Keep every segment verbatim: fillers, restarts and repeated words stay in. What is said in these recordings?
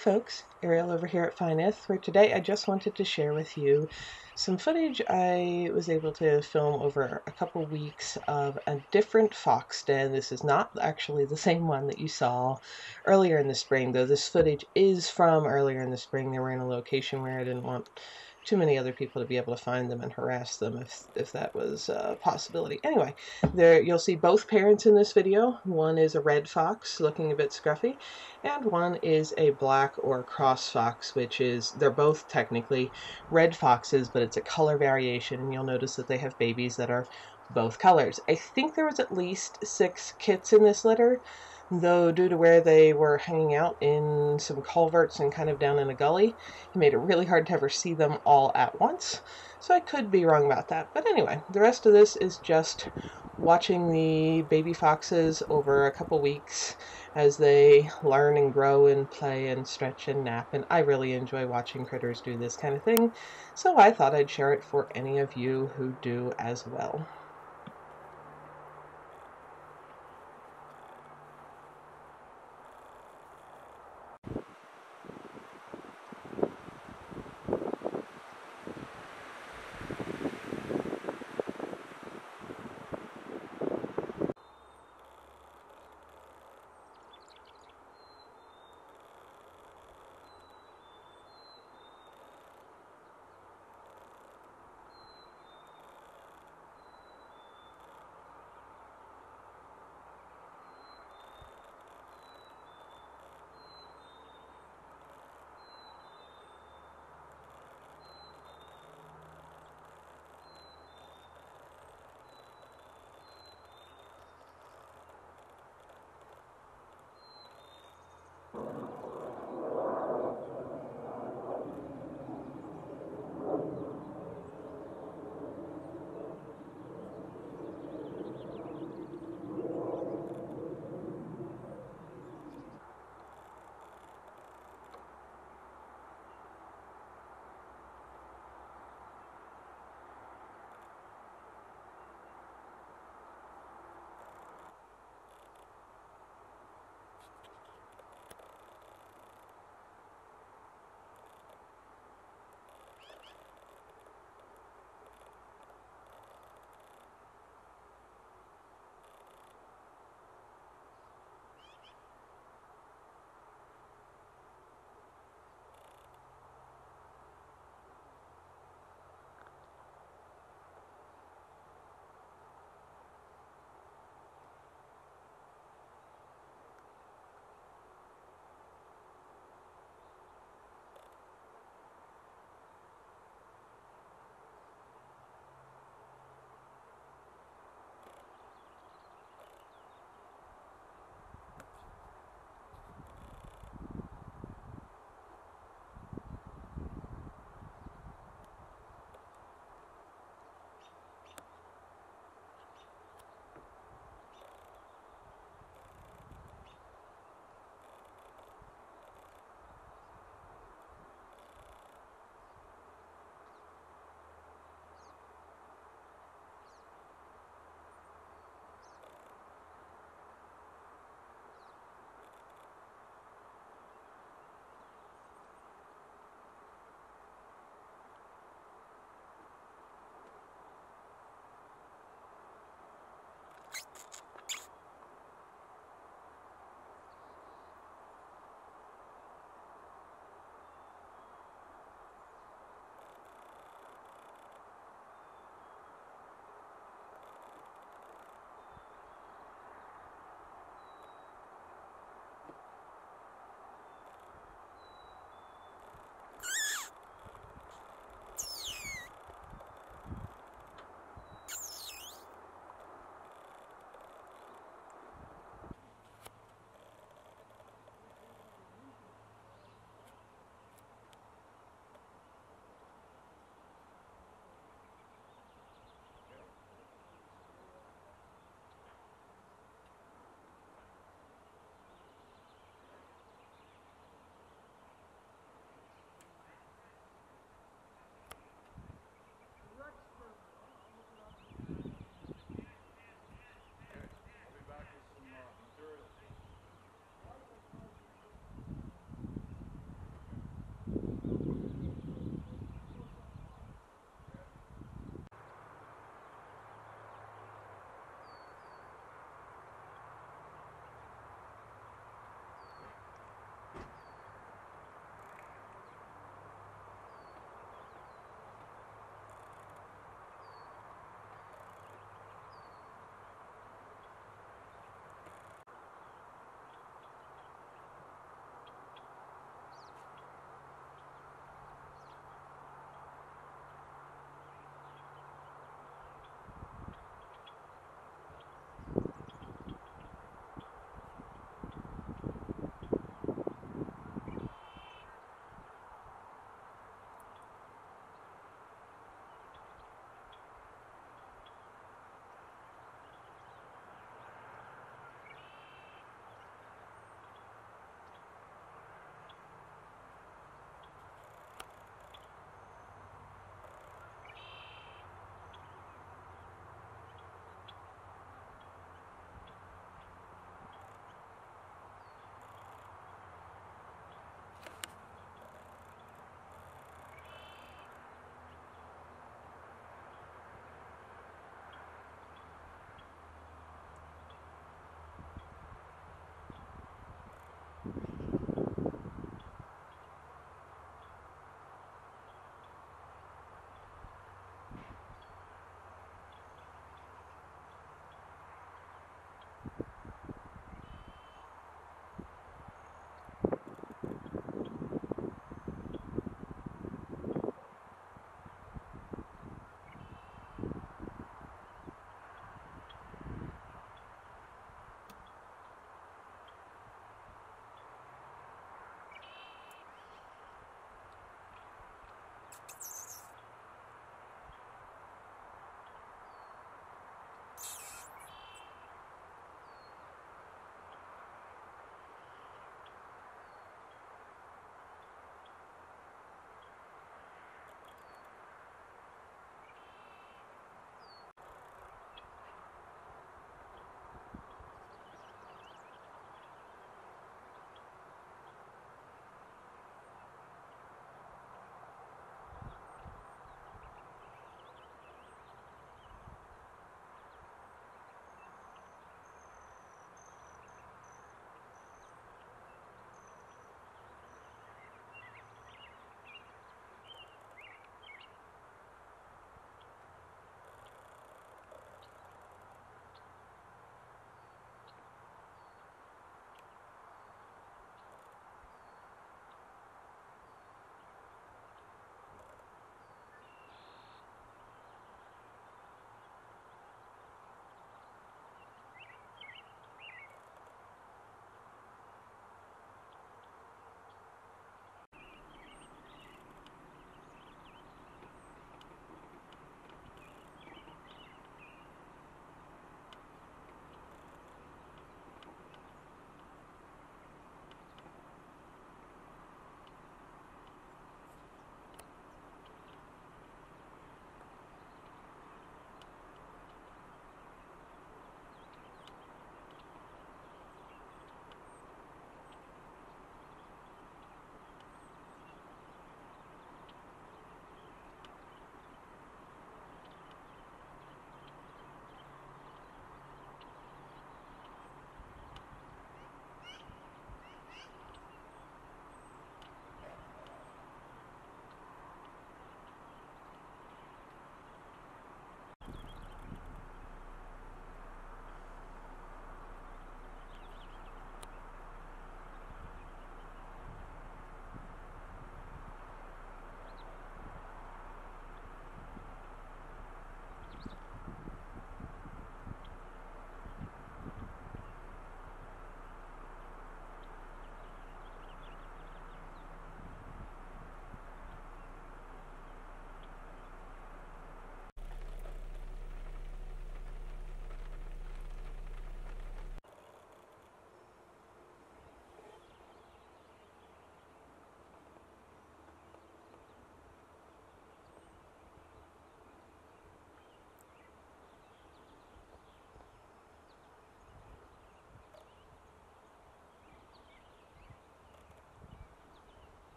folks, Ariel over here at Nyth, where today I just wanted to share with you some footage I was able to film over a couple weeks of a different fox den. This is not actually the same one that you saw earlier in the spring, though this footage is from earlier in the spring. They were in a location where I didn't want too many other people to be able to find them and harass them if, if that was a possibility. Anyway, there you'll see both parents in this video. One is a red fox looking a bit scruffy, and one is a black or cross fox, which is, they're both technically red foxes, but it's a color variation, and you'll notice that they have babies that are both colors. I think there was at least six kits in this litter, though due to where they were hanging out in some culverts and kind of down in a gully, it made it really hard to ever see them all at once. So I could be wrong about that. But anyway, the rest of this is just watching the baby foxes over a couple weeks as they learn and grow and play and stretch and nap. And I really enjoy watching critters do this kind of thing. So I thought I'd share it for any of you who do as well.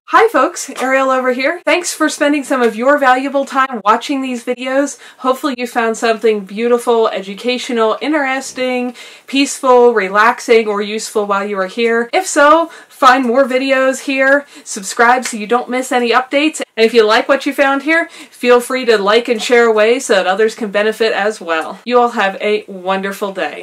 Hi folks, Ariel over here. Thanks for spending some of your valuable time watching these videos. Hopefully you found something beautiful, educational, interesting, peaceful, relaxing, or useful while you were here. If so, find more videos here, subscribe so you don't miss any updates, and if you like what you found here, feel free to like and share away so that others can benefit as well. You all have a wonderful day.